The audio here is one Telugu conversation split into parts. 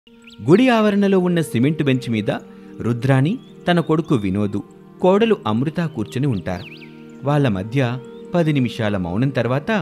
గుడి ఆవరణలో ఉన్న సిమెంటు బెంచ్ మీద రుద్రాణి, తన కొడుకు వినోదు, కోడలు అమృత కూర్చుని ఉంటారు. వాళ్ళ మధ్య 10 నిమిషాల మౌనం తర్వాత,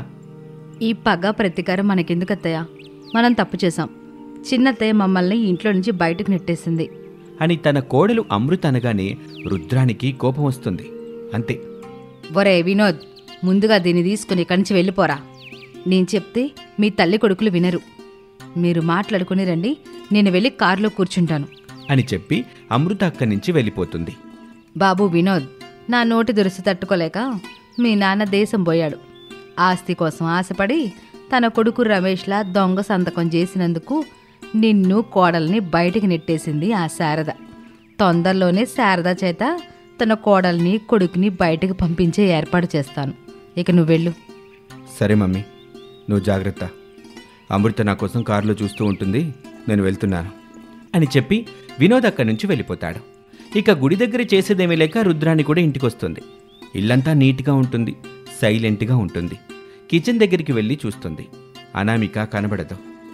ఈ పగ ప్రతీకారం మనకెందుకత్తయ్య? మనం తప్పు చేశాం. చిన్నత్తయ్య మమ్మల్ని ఇంట్లో నుంచి బయటకు నెట్టేసింది అని తన కోడలు అమృత అనగానే రుద్రానికి కోపం వస్తుంది. అంతే. ఒరే వినోద్, ముందుగా దీన్ని తీసుకుని ఇక్కడి నుంచి వెళ్ళిపోరా. నేను చెప్తే మీ తల్లి కొడుకులు వినరు. మీరు మాట్లాడుకుని రండి, నేను వెళ్ళి కారులో కూర్చుంటాను అని చెప్పి అమృత అక్కడి నుంచి వెళ్ళిపోతుంది. బాబు వినోద్, నా నోటి దురుసు తట్టుకోలేక మీ నాన్న దేశం పోయాడు. ఆస్తి కోసం ఆశపడి తన కొడుకు రమేష్లా దొంగ సంతకం చేసినందుకు నిన్ను కోడల్ని బయటికి నెట్టేసింది ఆ శారద. తొందరలోనే శారద చేత తన కోడల్ని కొడుకుని బయటకు పంపించే ఏర్పాటు చేస్తాను. ఇక నువ్వు వెళ్ళు. సరే మమ్మీ, నువ్వు జాగ్రత్త. అమృత నా కోసం కారులో చూస్తూ ఉంటుంది, నేను వెళ్తున్నాను అని చెప్పి వినోద్ అక్కడి నుంచి వెళ్ళిపోతాడు. ఇక గుడి దగ్గర చేసేదేమీ లేక రుద్రాణి కూడా ఇంటికొస్తుంది. ఇల్లంతా నీట్గా ఉంటుంది, సైలెంట్గా ఉంటుంది. కిచెన్ దగ్గరికి వెళ్ళి చూస్తుంది. అనామిక కనబడదు.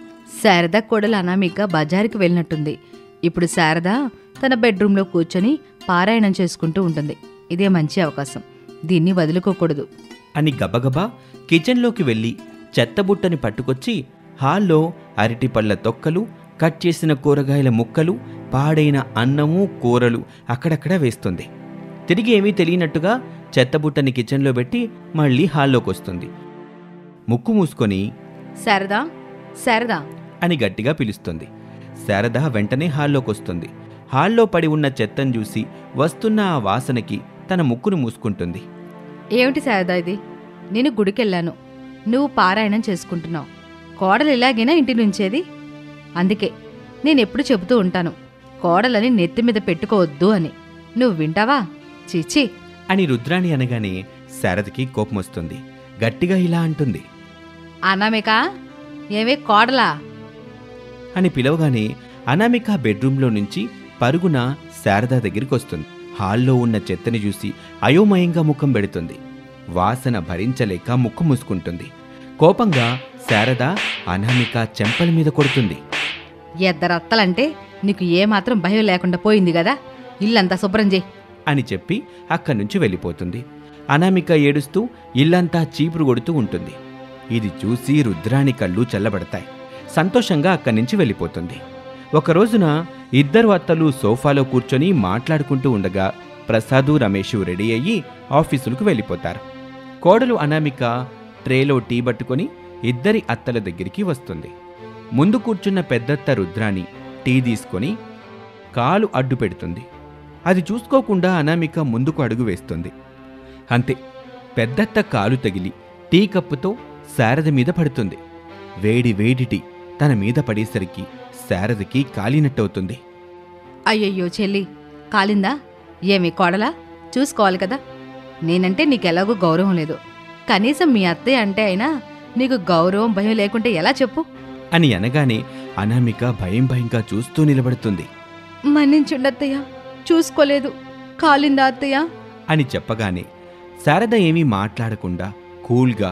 శారద కోడలు అనామిక బజారుకి వెళ్ళినట్టుంది. ఇప్పుడు శారద తన బెడ్రూమ్లో కూర్చొని పారాయణం చేసుకుంటూ ఉంటుంది. ఇదే మంచి అవకాశం, దీన్ని వదులుకోకూడదు అని గబగబా కిచెన్లోకి వెళ్ళి చెత్తబుట్టని పట్టుకొచ్చి హాల్లో అరటిపళ్ళ తొక్కలు, కట్ చేసిన కూరగాయల ముక్కలు, పాడైన అన్నము, కూరలు అక్కడక్కడ వేస్తుంది. తిరిగి ఏమీ తెలియనట్టుగా చెత్తబుట్టని కిచెన్లో పెట్టి మళ్ళీ హాల్లోకి వస్తుంది. ముక్కు మూసుకొని శారదా, శారదా అని గట్టిగా పిలుస్తుంది. శారద వెంటనే హాల్లోకి వస్తుంది. హాల్లో పడి ఉన్న చెత్తను చూసి వస్తున్న ఆ వాసనకి తన ముక్కును మూసుకుంటుంది. ఏమిటి శారదా ఇది? నేను గుడికెళ్ళాను, నువ్వు పారాయణం చేసుకుంటున్నావు. కోడలు ఇలాగైనా ఇంటి నుంచేది? అందుకే నేనెప్పుడు చెబుతూ ఉంటాను, కోడలని నెత్తి మీద పెట్టుకోవద్దు అని. నువ్వు వింటావా? చీచి అని రుద్రాణి అనగానే శారదకి కోపం వస్తుంది. గట్టిగా ఇలా అంటుంది, అనామిక, ఏమే కోడలా అని పిలవగానే అనామిక బెడ్రూమ్లో నుంచి పరుగున శారద దగ్గరికి వస్తుంది. హాల్లో ఉన్న చెత్తని చూసి అయోమయంగా ముఖం పెడుతుంది. వాసన భరించలేక ముక్కు మూసుకుంటుంది. కోపంగా శారద అనామిక చెంపల మీద కొడుతుంది. ఎద్దరత్తలంటే నీకు ఏమాత్రం భయం లేకుండా పోయింది కదా, ఇల్లంతా శుభ్రం చేయి అని చెప్పి అక్కడి నుంచి వెళ్ళిపోతుంది. అనామిక ఏడుస్తూ ఇల్లంతా చీపురు కొడుతూ ఉంటుంది. ఇది చూసి రుద్రాణి కళ్ళు చల్లబడతాయి. సంతోషంగా అక్కడి నుంచి వెళ్ళిపోతుంది. ఒక రోజున ఇద్దరు అత్తలు సోఫాలో కూర్చొని మాట్లాడుకుంటూ ఉండగా ప్రసాదు, రమేషు రెడీ అయ్యి ఆఫీసులకు వెళ్ళిపోతారు. కోడలు అనామిక ట్రేలో టీ పట్టుకొని ఇద్దరి అత్తల దగ్గరికి వస్తుంది. ముందు కూర్చున్న పెద్దత్త రుద్రాణి టీ తీసుకొని కాలు అడ్డు పెడుతుంది. అది చూసుకోకుండా అనామిక ముందుకు అడుగు వేస్తుంది. అంతే, పెద్దత్త కాలు తగిలి టీ కప్పుతో శారద మీద పడుతుంది. వేడి వేడి టీ తన మీద పడేసరికి శారదకి కాలినట్టవుతుంది. అయ్యయ్యో చెల్లి, కాలిందా? ఏమి కోడలా, చూసుకోవాలి కదా. నేనంటే నీకెలాగూ గౌరవం లేదు, కనీసం మీ అత్తయ్య అంటే అయినా నీకు గౌరవం భయం లేకుంటే ఎలా చెప్పు అని అనగానే అనామిక భయం భయంగా చూస్తూ నిలబడుతుంది. మన్నించుండత్తయ్య, చూసుకోలేదు, కాలిందా అత్తయ్య అని చెప్పగానే శారద ఏమీ మాట్లాడకుండా కూల్గా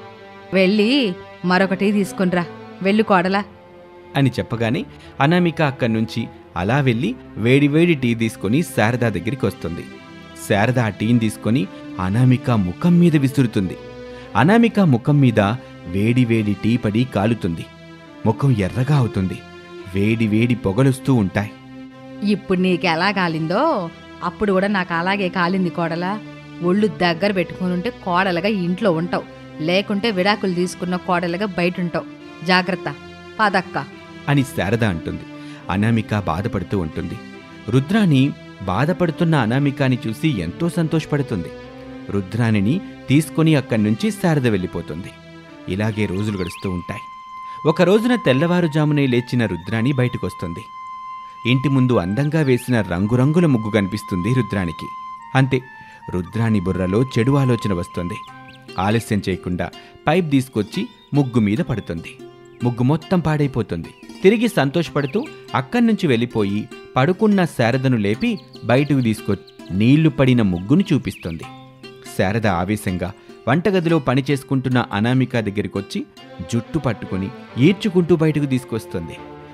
వెళ్ళి మరొకటి తీసుకునిరా, వెళ్ళు కోడలా అని చెప్పగానే అనామిక అక్కడి నుంచి అలా వెళ్ళి వేడివేడి టీ తీసుకొని శారద దగ్గరికి వస్తుంది. శారద ఆ టీని తీసుకొని అనామిక ముఖం మీద విసురుతుంది. అనామిక ముఖం మీద వేడివేడి టీ పడి కాలుతుంది. ముఖం ఎర్రగా అవుతుంది. వేడివేడి పొగలుస్తూ ఉంటాయి. ఇప్పుడు నీకు ఎలా కాలిందో అప్పుడు కూడా నాకు అలాగే కాలింది కోడలా. ఒళ్ళు దగ్గర పెట్టుకుని ఉంటే కోడలుగా ఇంట్లో ఉంటావు, లేకుంటే విడాకులు తీసుకున్న కోడలుగా బయటుంటావు. జాగ్రత్త, పదక్క అని శారద అంటుంది. అనామిక బాధపడుతూ ఉంటుంది. రుద్రాణి బాధపడుతున్న అనామికాని చూసి ఎంతో సంతోషపడుతుంది. రుద్రాణిని తీసుకుని అక్కడి నుంచి శారద వెళ్ళిపోతుంది. ఇలాగే రోజులు గడుస్తూ ఉంటాయి. ఒక రోజున తెల్లవారుజామునే లేచిన రుద్రాణి బయటకొస్తుంది. ఇంటి ముందు అందంగా వేసిన రంగురంగుల ముగ్గు కనిపిస్తుంది రుద్రాణికి. అంతే, రుద్రాణి బుర్రలో చెడు ఆలోచన వస్తుంది. ఆలస్యం చేయకుండా పైప్ తీసుకొచ్చి ముగ్గు మీద పడుతుంది. ముగ్గు మొత్తం పాడైపోతుంది. తిరిగి సంతోషపడుతూ అక్కడి నుంచి వెళ్ళిపోయి పడుకున్న శారదను లేపి బయటకు తీసుకొచ్చి నీళ్లు పడిన ముగ్గును చూపిస్తుంది. శారద ఆవేశంగా వంటగదిలో పని చేసుకుంటున్న అనామిక దగ్గరికొచ్చి జుట్టు పట్టుకుని ఈడ్చుకుంటూ బయటకు తీసుకొస్తుంది.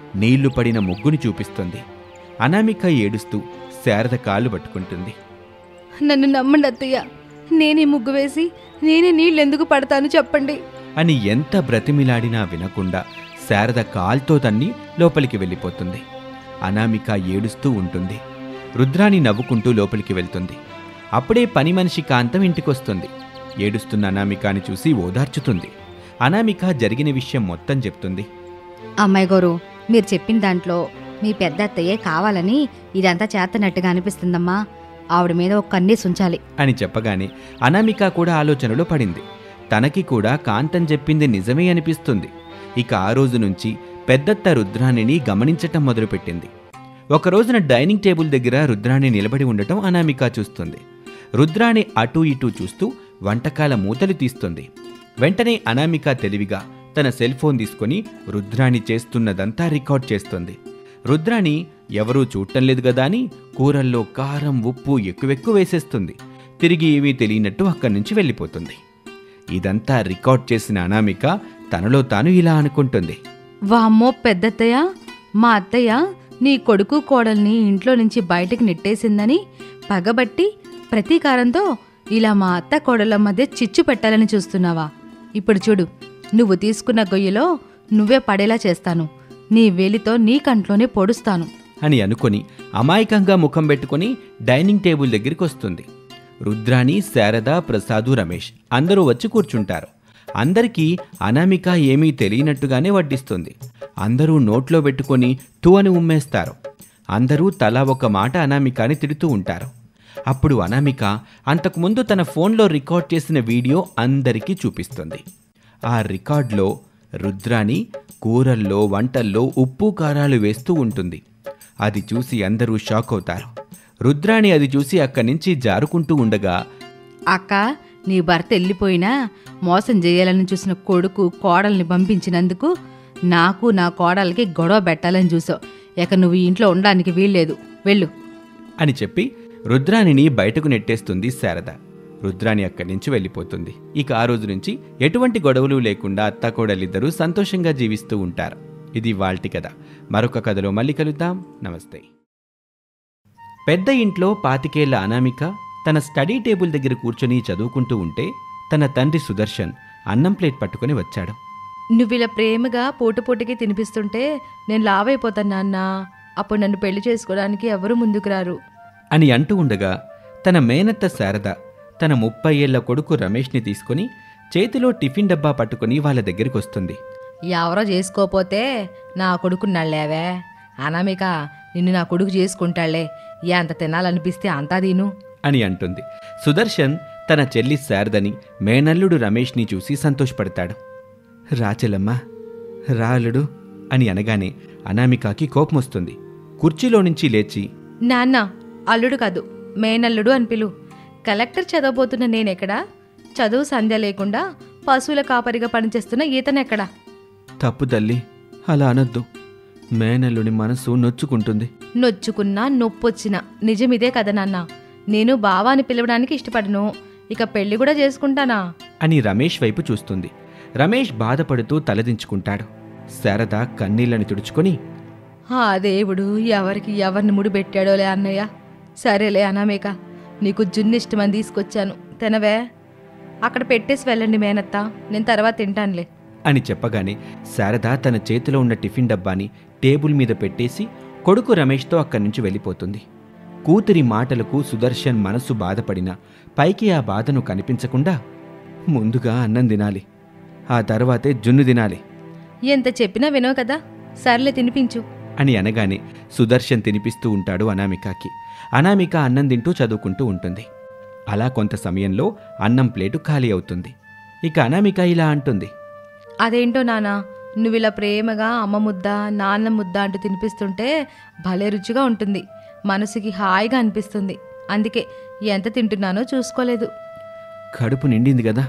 నీళ్లు పడిన ముగ్గుని చూపిస్తుంది. అనామిక ఏడుస్తూ శారద కాళ్ళు పట్టుకుంటుంది. నన్ను నమ్మండి అత్తయ్య, నేనే ముగ్గు వేసి నేనే నీళ్ళెందుకు పడతాను చెప్పండి అని ఎంత బ్రతిమిలాడినా వినకుండా శారద కాల్తో తన్ని లోపలికి వెళ్ళిపోతుంది. అనామిక ఏడుస్తూ ఉంటుంది. రుద్రాణి నవ్వుకుంటూ లోపలికి వెళ్తుంది. అప్పుడే పని మనిషి కాంతం ఇంటికొస్తుంది. ఏడుస్తున్న అనామికాని చూసి ఓదార్చుతుంది. అనామిక జరిగిన విషయం మొత్తం చెప్తుంది. అమ్మాయి గారు, మీరు చెప్పిన దాంట్లో మీ పెద్ద అత్తయ్యే కావాలని ఇదంతా చేతనట్టుగా అనిపిస్తుందమ్మా. ఆవిడ మీద ఒక కన్నేసి ఉంచాలి అని చెప్పగానే అనామిక కూడా ఆలోచనలో పడింది. తనకి కూడా కాంతం చెప్పింది నిజమే అనిపిస్తుంది. ఇక ఆ రోజు నుంచి పెద్దత్త రుద్రాణిని గమనించటం మొదలుపెట్టింది. ఒకరోజున డైనింగ్ టేబుల్ దగ్గర రుద్రాణి నిలబడి ఉండటం అనామిక చూస్తుంది. రుద్రాణి అటూ ఇటూ చూస్తూ వంటకాల మూతలు తీస్తుంది. వెంటనే అనామిక తెలివిగా తన సెల్ ఫోన్ తీసుకుని రుద్రాణి చేస్తున్నదంతా రికార్డ్ చేస్తుంది. రుద్రాణి ఎవరూ చూడటం లేదు గదా అని కూరల్లో కారం ఉప్పు ఎక్కువెక్కువ వేసేస్తుంది. తిరిగి ఏమీ తెలియనట్టు అక్కడి నుంచి వెళ్ళిపోతుంది. ఇదంతా రికార్డ్ చేసిన అనామిక తనలో తాను ఇలా అనుకుంటుంది. వామ్మో పెద్దత్తయ్య, మా అత్తయ్య నీ కొడుకు కోడల్ని ఇంట్లో నుంచి బయటకు నెట్టేసిందని పగబట్టి ప్రతీకారంతో ఇలా మా అత్త కోడళ్ళ మధ్య చిచ్చు పెట్టాలని చూస్తున్నావా? ఇప్పుడు చూడు, నువ్వు తీసుకున్న గొయ్యిలో నువ్వే పడేలా చేస్తాను. నీ వేలితో నీ కంట్లోనే పొడుస్తాను అని అనుకొని అమాయకంగా ముఖం పెట్టుకుని డైనింగ్ టేబుల్ దగ్గరికి వస్తుంది. రుద్రాణి, శారద, ప్రసాదు, రమేష్ అందరూ వచ్చి కూర్చుంటారు. అందరికీ అనామిక ఏమీ తెలియనట్టుగానే వడ్డిస్తుంది. అందరూ నోట్లో పెట్టుకొని టూ అని ఉమ్మేస్తారు. అందరూ తలా ఒక మాట అనామికాని తిడుతూ ఉంటారు. అప్పుడు అనామిక అంతకుముందు తన ఫోన్లో రికార్డ్ చేసిన వీడియో అందరికీ చూపిస్తుంది. ఆ రికార్డులో రుద్రాణి కూరల్లో వంటల్లో ఉప్పు కారాలు వేస్తూ ఉంటుంది. అది చూసి అందరూ షాక్ అవుతారు. రుద్రాణి అది చూసి అక్కడి నుంచి జారుకుంటూ ఉండగా, అక్క, నీ భర్త వెళ్ళిపోయినా మోసం చేయాలని చూసిన కొడుకు కోడల్ని పంపించినందుకు నాకు నా కోడలికి గొడవ పెట్టాలని చూసావు. ఇక నువ్వు ఈ ఇంట్లో ఉండడానికి వీల్లేదు, వెళ్ళు అని చెప్పి రుద్రాణిని బయటకు నెట్టేస్తుంది శారద. రుద్రాణి అక్కడి నుంచి వెళ్ళిపోతుంది. ఇక ఆ రోజు నుంచి ఎటువంటి గొడవలు లేకుండా అత్తాకోడలిద్దరూ సంతోషంగా జీవిస్తూ ఉంటారు. ఇది వాల్టి కథ. మరొక కథలో మళ్ళీ కలుద్దాం. నమస్తే. పెద్ద ఇంట్లో 25 ఏళ్ల అనామిక తన స్టడీ టేబుల్ దగ్గర కూర్చొని చదువుకుంటూ ఉంటే తన తండ్రి సుదర్శన్ అన్నం ప్లేట్ పట్టుకుని వచ్చాడు. నువ్విలా ప్రేమగా పూటకి తినిపిస్తుంటే నేను లావైపోతాను నాన్న. అప్పుడు నన్ను పెళ్లి చేసుకోవడానికి ఎవరూ ముందుకు రారు అని అంటూ ఉండగా తన మేనత్త శారద తన 30 ఏళ్ల కొడుకు రమేష్ని తీసుకుని చేతిలో టిఫిన్ డబ్బా పట్టుకుని వాళ్ళ దగ్గరికి వస్తుంది. ఎవరో చేసుకోపోతే నా కొడుకున్నాళ్లేవే అనామిక, నిన్ను నా కొడుకు చేసుకుంటాళ్లే, ఎంత తినాలనిపిస్తే అంతా తిను అని అంటుంది. సుదర్శన్ తన చెల్లి శారదని, మేనల్లుడు రమేష్ని చూసి సంతోషపడతాడు. రాచెలమ్మ, రాలుడు అని అనగానే అనామికకి కోపమొస్తుంది. కుర్చీలో నుంచి లేచి, నాన్న, అల్లుడు కాదు మేనల్లుడు అని పిలు. కలెక్టర్ చదవబోతున్న నేనెక్కడా? చదువు సంధ్య లేకుండా పశువుల కాపరిగా పనిచేస్తున్న ఈతనెక్కడా? తప్పు తల్లి, అలా అనొద్దు. మేనల్లుడి మనసు నొచ్చుకుంటుంది. నొచ్చుకున్నా నొప్పొచ్చినా నిజమిదే కదా నాన్న. నేను బావా అని పిలవడానికి ఇష్టపడను, ఇక పెళ్లి కూడా చేసుకుంటానా అని రమేష్ వైపు చూస్తుంది. రమేష్ బాధపడుతూ తలదించుకుంటాడు. శారద కన్నీళ్లని తుడుచుకొని, ఆ దేవుడు ఎవరిని ముడిపెట్టాడోలే అన్నయ్య. సరేలే అనామిక, నీకు జున్నిష్టమని తీసుకొచ్చాను, తినవే. అక్కడ పెట్టేసి వెళ్ళండి మేనత్త, నేను తర్వాత తింటానులే అని చెప్పగానే శారద తన చేతిలో ఉన్న టిఫిన్ డబ్బాని టేబుల్ మీద పెట్టేసి కొడుకు రమేష్తో అక్కడి నుంచి వెళ్ళిపోతుంది. కూతురి మాటలకు సుదర్శన్ మనసు బాధపడినా పైకి ఆ బాధను కనిపించకుండా, ముందుగా అన్నం తినాలి, ఆ తర్వాతే జున్ను తినాలి. ఎంత చెప్పినా వినవు కదా, సర్లే తినిపించు అని అనగానే సుదర్శన్ తినిపిస్తూ ఉంటాడు అనామికకి. అనామిక అన్నం తింటూ చదువుకుంటూ ఉంటుంది. అలా కొంత సమయంలో అన్నం ప్లేటు ఖాళీ అవుతుంది. ఇక అనామిక ఇలా అంటుంది. అదేంటో నానా, నువ్విలా ప్రేమగా అమ్మ ముద్ద నాన్న ముద్ద అంటూ తినిపిస్తుంటే భలే రుచిగా ఉంటుంది, మనసుకి హాయిగా అనిపిస్తుంది. అందుకే ఎంత తింటున్నానో చూసుకోలేదు. కడుపు నిండింది కదా,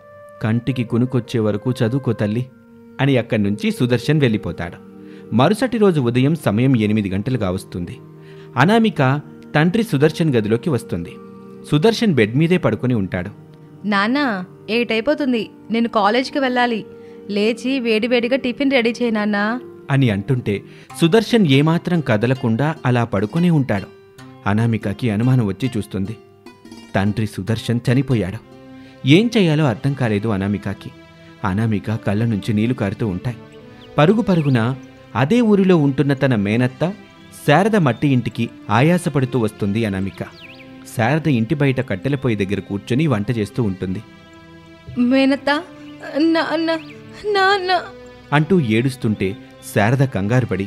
కంటికి కునుకొచ్చే వరకు చదువుకో తల్లి అని అక్కడి నుంచి సుదర్శన్ వెళ్ళిపోతాడు. మరుసటి రోజు ఉదయం సమయం 8 గంటలుగా వస్తుంది. అనామిక తండ్రి సుదర్శన్ గదిలోకి వస్తుంది. సుదర్శన్ బెడ్ మీదే పడుకొని ఉంటాడు. నాన్న, 8 అయిపోతుంది, నేను కాలేజీకి వెళ్ళాలి, లేచి వేడివేడిగా టిఫిన్ రెడీ చేయనాన్నా అని అంటుంటే సుదర్శన్ ఏమాత్రం కదలకుండా అలా పడుకొని ఉంటాడు. అనామికకి అనుమానం వచ్చి చూస్తుంది. తండ్రి సుదర్శన్ చనిపోయాడు. ఏం చేయాలో అర్థం కాలేదు అనామికకి. అనామిక కళ్ళ నుంచి నీళ్లు కారుతూ ఉంటాయి. పరుగు పరుగున అదే ఊరిలో ఉంటున్న తన మేనత్త శారద మట్టి ఇంటికి ఆయాసపడుతూ వస్తుంది అనామిక. శారద ఇంటి బయట కట్టెల పొయ్యి దగ్గర కూర్చొని వంట చేస్తూ ఉంటుంది. మేనత్త, నాన్న, నాన్న అంటూ ఏడుస్తుంటే శారద కంగారుపడి,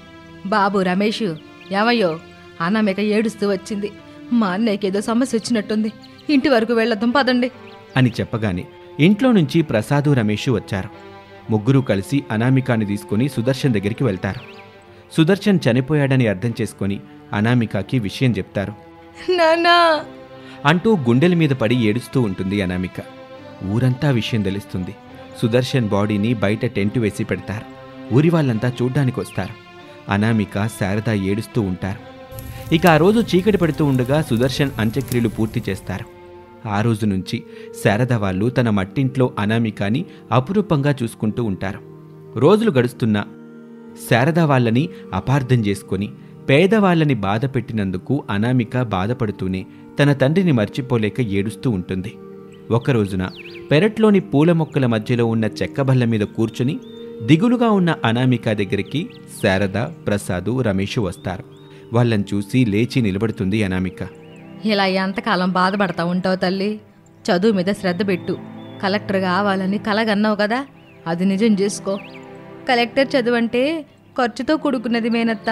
బాబు రమేష్, ఏమయ్యో, అనామిక ఏడుస్తూ వచ్చింది. మా అన్నయ్యకేదో సమస్య వచ్చినట్టుంది. ఇంటి వరకు వెళ్ళొద్దాం పదండి అని చెప్పగానే ఇంట్లో నుంచి ప్రసాదు రమేష్ వచ్చారు. ముగ్గురు కలిసి అనామికాని తీసుకుని సుదర్శన్ దగ్గరికి వెళ్తారు. సుదర్శన్ చనిపోయాడని అర్థం చేసుకొని అనామికకి విషయం చెప్తారు. నాన్నా అంటూ గుండెల మీద పడి ఏడుస్తూ ఉంటుంది అనామిక. ఊరంతా విషయం తెలుస్తుంది. సుదర్శన్ బాడీని బయట టెంటు వేసి పెడతారు. ఊరి వాళ్ళంతా చూడ్డానికి వస్తారు. అనామిక శారద ఏడుస్తూ ఉంటారు. ఇక ఆ రోజు చీకటి పడుతూ ఉండగా సుదర్శన్ అంత్యక్రియలు పూర్తి చేస్తారు. ఆ రోజు నుంచి శారద వాళ్ళు తన మట్టింట్లో అనామికాని అపురూపంగా చూసుకుంటూ ఉంటారు. రోజులు గడుస్తున్నా శారద వాళ్ళని అపార్థం చేసుకొని పేదవాళ్ళని బాధ పెట్టినందుకు అనామిక బాధపడుతూనే తన తండ్రిని మర్చిపోలేక ఏడుస్తూ ఉంటుంది. ఒకరోజున పెరట్లోని పూల మొక్కల మధ్యలో ఉన్న చెక్కబల్ల మీద కూర్చుని దిగులుగా ఉన్న అనామిక దగ్గరికి శారద, ప్రసాదు, రమేష్ వస్తారు. వాళ్ళని చూసి లేచి నిలబడుతుంది అనామిక. ఇలా ఎంతకాలం బాధపడతా ఉంటావు తల్లి? చదువు మీద శ్రద్ధ పెట్టు. కలెక్టర్ కావాలని కలగన్నావు కదా, అది నిజం చేసుకో. కలెక్టర్ చదువు అంటే ఖర్చుతో కూడుకున్నది మేనత్త.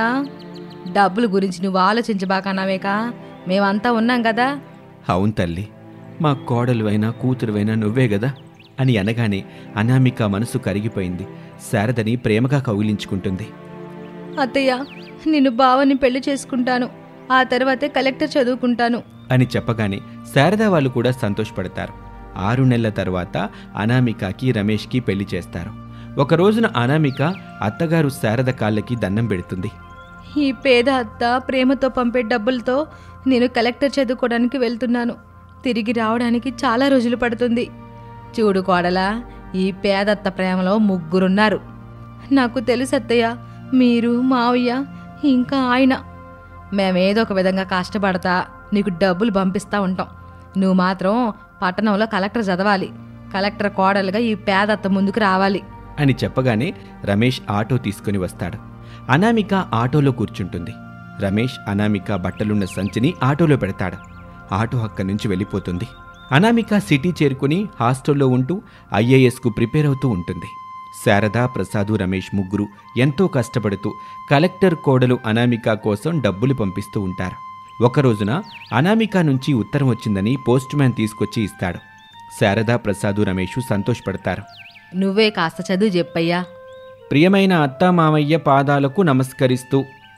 డబ్బుల గురించి నువ్వు ఆలోచించబాక అనామిక, మేమంతా ఉన్నాం కదా. అవును తల్లి, మా కోడలువైనా కూతురువైనా నువ్వే గదా అని అనగానే అనామిక మనసు కరిగిపోయింది. శారదని ప్రేమగా కౌగిలించుకుంటుంది. అత్తయ్య, నిన్ను బావని పెళ్లి చేసుకుంటాను. ఆ తర్వాతే కలెక్టర్ చదువుకుంటాను అని చెప్పగానే శారద వాళ్ళు కూడా సంతోషపడతారు. 6 నెలల తర్వాత అనామికకి రమేష్కి పెళ్లి చేస్తారు. ఒక రోజున అనామిక అత్తగారు శారద కాళ్ళకి దండం పెడుతుంది. ఈ పేద అత్త ప్రేమతో పంపే డబ్బులతో నేను కలెక్టర్ చదువుకోవడానికి వెళ్తున్నాను. తిరిగి రావడానికి చాలా రోజులు పడుతుంది. చూడు కోడలా, ఈ పేదత్త ప్రేమలో 3 ఉన్నారు. నాకు తెలుసు అత్తయ్య, మీరు, మావయ్య, ఇంకా ఆయన. మేమేదో ఒక విధంగా కష్టపడతా నీకు డబ్బులు పంపిస్తూ ఉంటాం. నువ్వు మాత్రం పట్టణంలో కలెక్టర్ చదవాలి. కలెక్టర్ కోడలుగా ఈ పేదత్త ముందుకు రావాలి అని చెప్పగానే రమేష్ ఆటో తీసుకుని వస్తాడు. అనామిక ఆటోలో కూర్చుంటుంది. రమేష్ అనామిక బట్టలున్న సంచిని ఆటోలో పెడతాడు. ఆటో అక్కడి నుంచి వెళ్ళిపోతుంది. అనామిక సిటీ చేరుకుని హాస్టల్లో ఉంటూ IASకు ప్రిపేర్ అవుతూ ఉంటుంది. శారద, ప్రసాదు, రమేష్ ముగ్గురు ఎంతో కష్టపడుతూ కలెక్టర్ కోడలు అనామిక కోసం డబ్బులు పంపిస్తూ ఉంటారు. ఒకరోజున అనామిక నుంచి ఉత్తరం వచ్చిందని పోస్ట్ మ్యాన్ తీసుకొచ్చి ఇస్తాడు. శారద, ప్రసాదు, రమేష్ సంతోషపడతారు. నువ్వే కాస్త చదువు చెప్పయ్యా. ప్రియమైన అత్తామామయ్య పాదాలకు నమస్కరిస్తూ,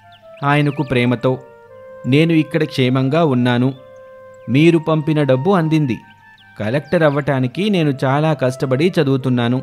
ఆయనకు ప్రేమతో, నేను ఇక్కడ క్షేమంగా ఉన్నాను. మీరు పంపిన డబ్బు అందింది. కలెక్టర్ అవ్వటానికి నేను చాలా కష్టపడి చదువుతున్నాను.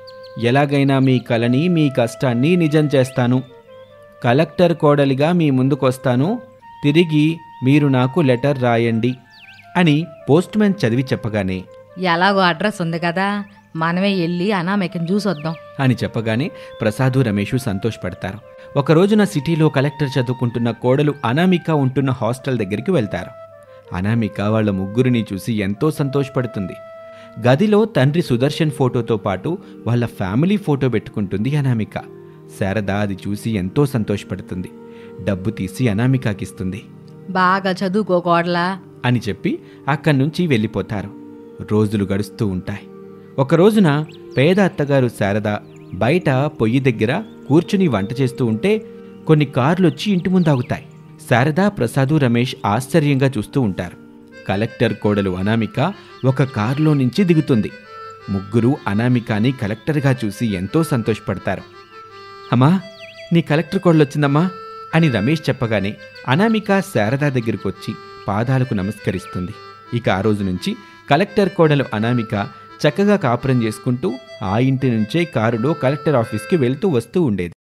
ఎలాగైనా మీ కలని, మీ కష్టాన్ని నిజం చేస్తాను. కలెక్టర్ కోడలిగా మీ ముందుకొస్తాను. తిరిగి మీరు నాకు లెటర్ రాయండి అని పోస్ట్ మ్యాన్ చదివి చెప్పగానే, ఎలాగో అడ్రస్ ఉంది కదా, మనమే వెళ్ళి అనామికను చూసొద్దాం అని చెప్పగానే ప్రసాదు, రమేషు సంతోషపడతారు. ఒకరోజున సిటీలో కలెక్టర్ చదువుకుంటున్న కోడలు అనామిక ఉంటున్న హాస్టల్ దగ్గరికి వెళ్తారు. అనామిక వాళ్ళ ముగ్గురిని చూసి ఎంతో సంతోషపడుతుంది. గదిలో తండ్రి సుదర్శన్ ఫోటోతో పాటు వాళ్ళ ఫ్యామిలీ ఫోటో పెట్టుకుంటుంది అనామిక. శారద అది చూసి ఎంతో సంతోషపడుతుంది. డబ్బు తీసి అనామికకిస్తుంది. బాగా చదువుకో కోడలా అని చెప్పి అక్కడి నుంచి వెళ్ళిపోతారు. రోజులు గడుస్తూ ఉంటాయి. ఒకరోజున పేద అత్తగారు శారద బయట పొయ్యి దగ్గర కూర్చుని వంట చేస్తూ ఉంటే కొన్ని కార్లొచ్చి ఇంటి ముందు ఆగుతాయి. శారద, ప్రసాదు, రమేష్ ఆశ్చర్యంగా చూస్తూ ఉంటారు. కలెక్టర్ కోడలు అనామిక ఒక కారులో నుంచి దిగుతుంది. ముగ్గురు అనామికాని కలెక్టర్గా చూసి ఎంతో సంతోషపడతారు. అమ్మా, నీ కలెక్టర్ కోడలొచ్చిందమ్మా అని రమేష్ చెప్పగానే అనామిక శారద దగ్గరకొచ్చి పాదాలకు నమస్కరిస్తుంది. ఇక ఆ రోజు నుంచి కలెక్టర్ కోడలు అనామిక చక్కగా కాపురం చేసుకుంటూ ఆ ఇంటి నుంచే కారులో కలెక్టర్ ఆఫీస్కి వెళ్తూ వస్తూ ఉండేది.